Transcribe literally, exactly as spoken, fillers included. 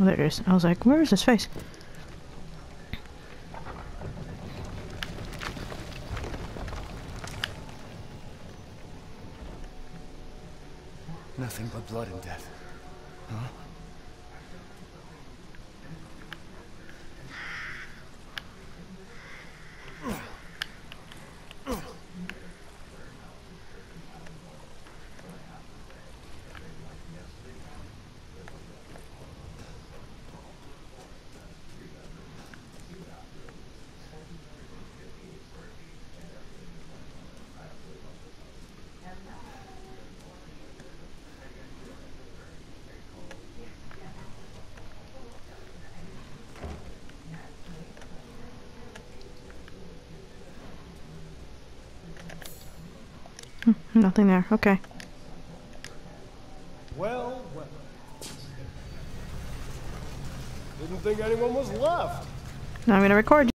Oh, there it is. I was like, where is his face? Nothing but blood and death. Huh? Nothing there. Okay. Well, well. Didn't think anyone was left. Now I'm gonna record.